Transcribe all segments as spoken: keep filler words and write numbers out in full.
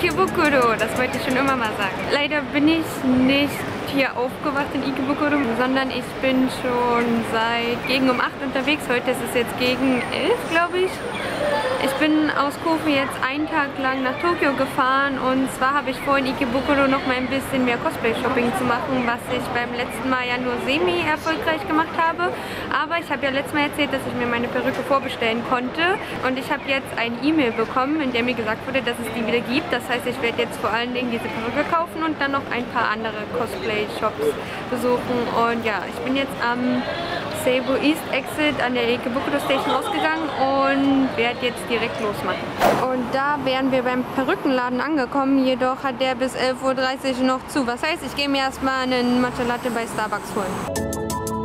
Ikebukuro, das wollte ich schon immer mal sagen. Leider bin ich nicht hier aufgewacht in Ikebukuro, sondern ich bin schon seit gegen um acht unterwegs. Heute ist es jetzt gegen elf, glaube ich. Ich bin aus Kofu jetzt einen Tag lang nach Tokio gefahren und zwar habe ich vor, in Ikebukuro noch mal ein bisschen mehr Cosplay-Shopping zu machen, was ich beim letzten Mal ja nur semi-erfolgreich gemacht habe. Aber ich habe ja letztes Mal erzählt, dass ich mir meine Perücke vorbestellen konnte und ich habe jetzt ein E-Mail bekommen, in der mir gesagt wurde, dass es die wieder gibt. Das heißt, ich werde jetzt vor allen Dingen diese Perücke kaufen und dann noch ein paar andere Cosplay-Shops besuchen. Und ja, ich bin jetzt am Seibu East Exit an der Ikebukuro Station ausgegangen und werde jetzt direkt losmachen. Und da wären wir beim Perückenladen angekommen, jedoch hat der bis elf Uhr dreißig noch zu. Was heißt, ich gehe mir erstmal einen Matcha Latte bei Starbucks holen.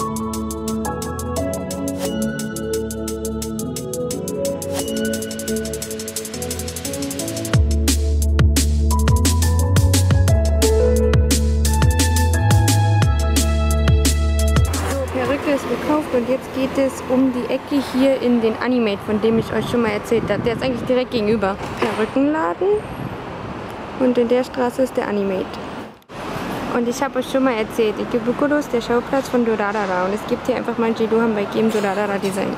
Ist gekauft und jetzt geht es um die Ecke hier in den Animate, von dem ich euch schon mal erzählt habe. Der ist eigentlich direkt gegenüber. Perückenladen und in der Straße ist der Animate. Und ich habe euch schon mal erzählt, Ikebukuro ist der Schauplatz von Durarara und es gibt hier einfach mal Jidohan bei jedem Durarara Design.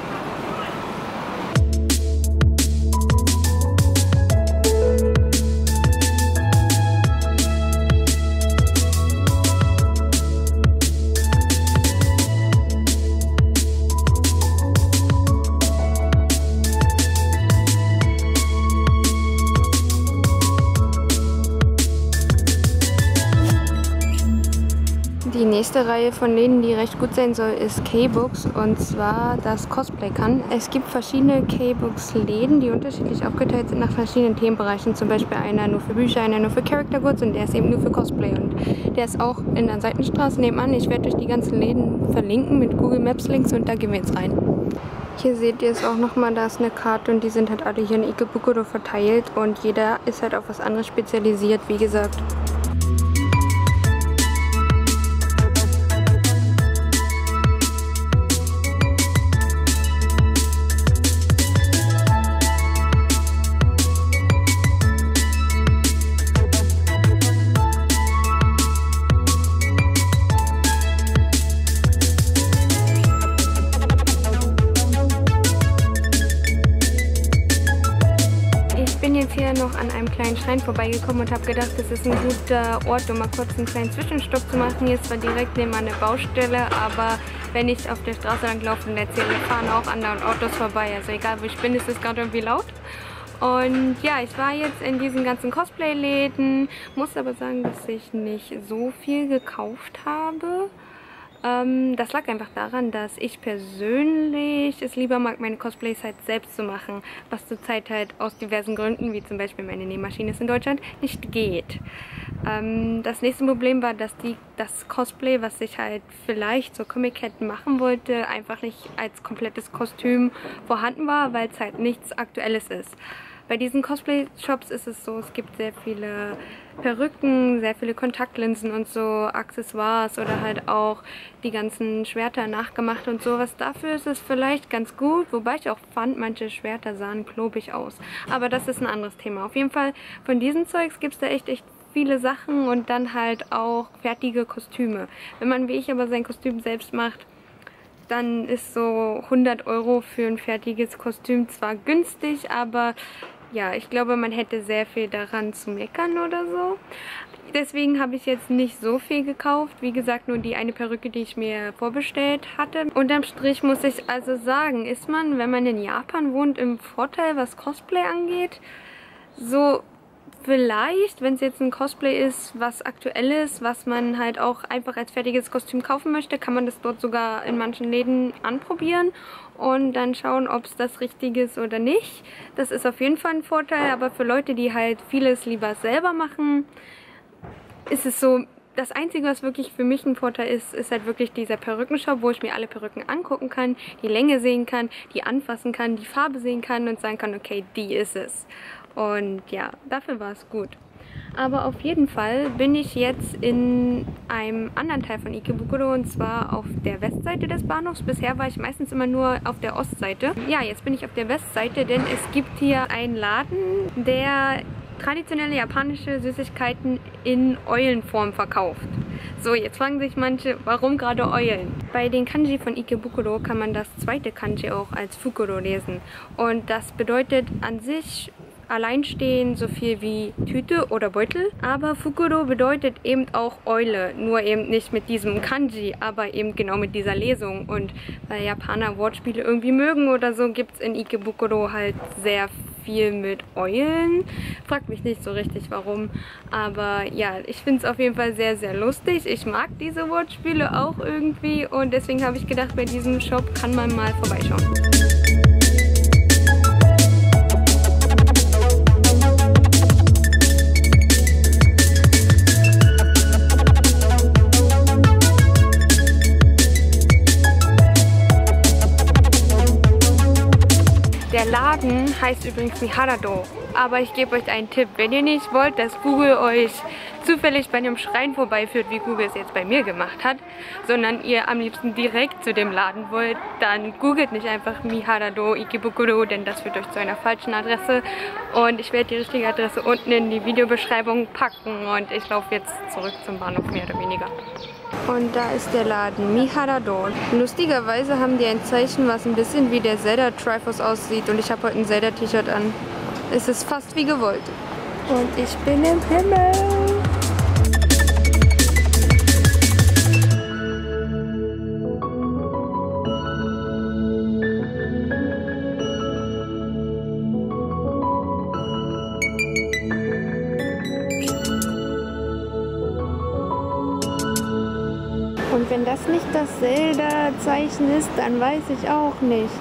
Die nächste Reihe von Läden, die recht gut sein soll, ist K-Books und zwar das Cosplay kann. Es gibt verschiedene K-Books-Läden, die unterschiedlich aufgeteilt sind nach verschiedenen Themenbereichen. Zum Beispiel einer nur für Bücher, einer nur für Character Goods und der ist eben nur für Cosplay. Und der ist auch in der Seitenstraße nebenan. Ich werde euch die ganzen Läden verlinken mit Google Maps Links und da gehen wir jetzt rein. Hier seht ihr es auch nochmal, da ist eine Karte und die sind halt alle hier in Ikebukuro verteilt und jeder ist halt auf was anderes spezialisiert, wie gesagt. Hier noch an einem kleinen Schrein vorbeigekommen und habe gedacht, das ist ein guter Ort, um mal kurz einen kleinen Zwischenstopp zu machen. Hier ist zwar direkt neben einer Baustelle, aber wenn ich auf der Straße lang laufe und erzähle, fahren auch andauernd Autos vorbei. Also egal wo ich bin, ist es gerade irgendwie laut. Und ja, ich war jetzt in diesen ganzen Cosplay-Läden, muss aber sagen, dass ich nicht so viel gekauft habe. Ähm, das lag einfach daran, dass ich persönlich es lieber mag, meine Cosplays halt selbst zu machen, was zurzeit halt aus diversen Gründen, wie zum Beispiel meine Nähmaschine ist in Deutschland, nicht geht. Ähm, das nächste Problem war, dass die, das Cosplay, was ich halt vielleicht zur Comic-Con machen wollte, einfach nicht als komplettes Kostüm vorhanden war, weil es halt nichts Aktuelles ist. Bei diesen Cosplay-Shops ist es so, es gibt sehr viele Perücken, sehr viele Kontaktlinsen und so Accessoires oder halt auch die ganzen Schwerter nachgemacht und sowas. Dafür ist es vielleicht ganz gut, wobei ich auch fand, manche Schwerter sahen klobig aus. Aber das ist ein anderes Thema. Auf jeden Fall von diesen Zeugs gibt es da echt, echt viele Sachen und dann halt auch fertige Kostüme. Wenn man wie ich aber sein Kostüm selbst macht, dann ist so hundert Euro für ein fertiges Kostüm zwar günstig, aber ja, ich glaube, man hätte sehr viel daran zu meckern oder so. Deswegen habe ich jetzt nicht so viel gekauft. Wie gesagt, nur die eine Perücke, die ich mir vorbestellt hatte. Unterm Strich muss ich also sagen, ist man, wenn man in Japan wohnt, im Vorteil, was Cosplay angeht. So vielleicht, wenn es jetzt ein Cosplay ist, was aktuell ist, was man halt auch einfach als fertiges Kostüm kaufen möchte, kann man das dort sogar in manchen Läden anprobieren und dann schauen, ob es das Richtige ist oder nicht. Das ist auf jeden Fall ein Vorteil, aber für Leute, die halt vieles lieber selber machen, ist es so, das Einzige, was wirklich für mich ein Vorteil ist, ist halt wirklich dieser Perückenshop, wo ich mir alle Perücken angucken kann, die Länge sehen kann, die anfassen kann, die Farbe sehen kann und sagen kann, okay, die ist es. Und ja, dafür war es gut. Aber auf jeden Fall bin ich jetzt in einem anderen Teil von Ikebukuro und zwar auf der Westseite des Bahnhofs. Bisher war ich meistens immer nur auf der Ostseite. Ja, jetzt bin ich auf der Westseite, denn es gibt hier einen Laden, der traditionelle japanische Süßigkeiten in Eulenform verkauft. So, jetzt fragen sich manche, warum gerade Eulen? Bei den Kanji von Ikebukuro kann man das zweite Kanji auch als Fukuro lesen. Und das bedeutet an sich alleinstehend so viel wie Tüte oder Beutel. Aber Fukuro bedeutet eben auch Eule, nur eben nicht mit diesem Kanji, aber eben genau mit dieser Lesung. Und weil Japaner Wortspiele irgendwie mögen oder so, gibt es in Ikebukuro halt sehr viel mit Eulen. Fragt mich nicht so richtig warum, aber ja, ich finde es auf jeden Fall sehr, sehr lustig. Ich mag diese Wortspiele auch irgendwie und deswegen habe ich gedacht, bei diesem Shop kann man mal vorbeischauen. Der Laden heißt übrigens Miharado, aber ich gebe euch einen Tipp. Wenn ihr nicht wollt, dass Google euch zufällig bei einem Schrein vorbeiführt, wie Google es jetzt bei mir gemacht hat, sondern ihr am liebsten direkt zu dem Laden wollt, dann googelt nicht einfach Miharado Ikebukuro, denn das führt euch zu einer falschen Adresse. Und ich werde die richtige Adresse unten in die Videobeschreibung packen und ich laufe jetzt zurück zum Bahnhof, mehr oder weniger. Und da ist der Laden, Miharado. Lustigerweise haben die ein Zeichen, was ein bisschen wie der Zelda Triforce aussieht. Und ich habe heute ein Zelda T-Shirt an. Es ist fast wie gewollt. Und ich bin im Himmel. Und wenn das nicht das Zelda-Zeichen ist, dann weiß ich auch nicht.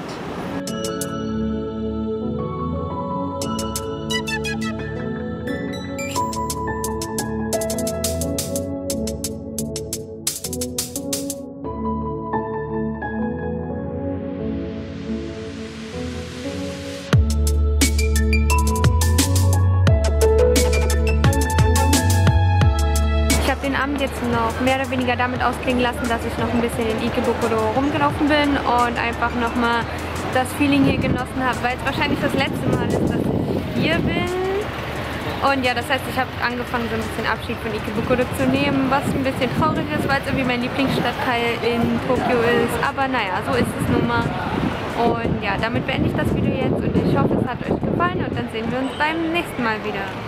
Abend jetzt noch mehr oder weniger damit ausklingen lassen, dass ich noch ein bisschen in Ikebukuro rumgelaufen bin und einfach nochmal das Feeling hier genossen habe, weil es wahrscheinlich das letzte Mal ist, dass ich hier bin. Und ja, das heißt, ich habe angefangen, so ein bisschen Abschied von Ikebukuro zu nehmen, was ein bisschen traurig ist, weil es irgendwie mein Lieblingsstadtteil in Tokio ist. Aber naja, so ist es nun mal. Und ja, damit beende ich das Video jetzt und ich hoffe, es hat euch gefallen und dann sehen wir uns beim nächsten Mal wieder.